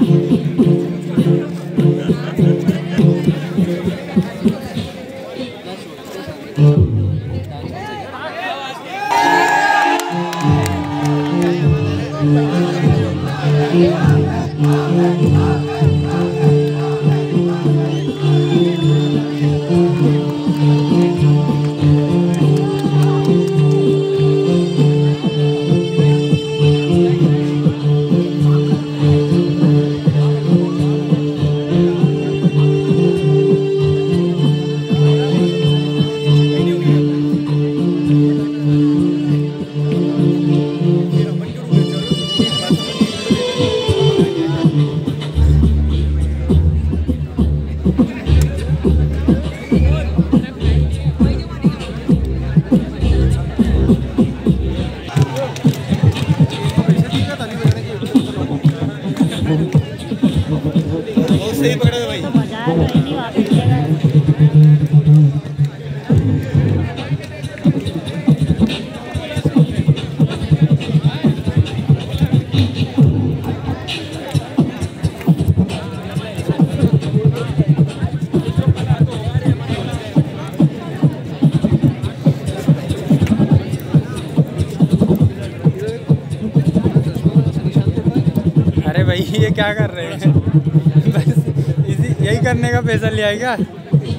अरे भाई ये क्या कर रहे हैं? बस यही करने का पैसा लिया है क्या?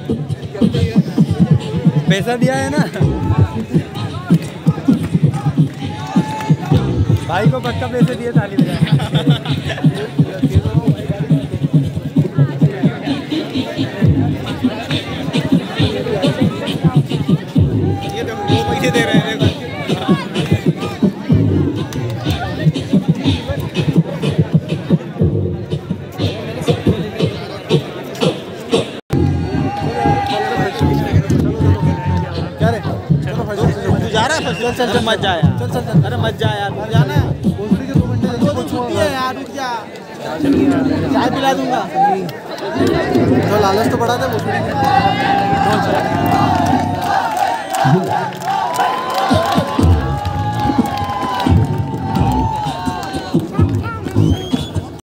पैसा दिया है ना भाई को, पक्का पैसे दिए ताली बजाए। ये देखो वो पैसे दे रहे हैं। चल चल चल मत जा यार, चल चल चल, अरे मत जा यार, तू जाना यार, रुक जा, चाय पिला दूंगा। तो लालच तो बढ़ा दे वो।